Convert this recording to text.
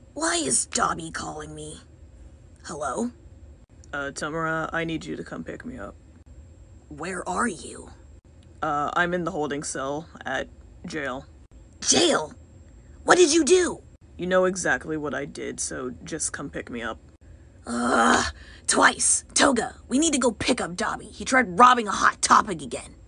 Why is Dabi calling me? Hello? Tamara, I need you to come pick me up. Where are you? I'm in the holding cell at jail. Jail? What did you do? You know exactly what I did, so just come pick me up. Twice. Toga, we need to go pick up Dabi. He tried robbing a Hot Topic again.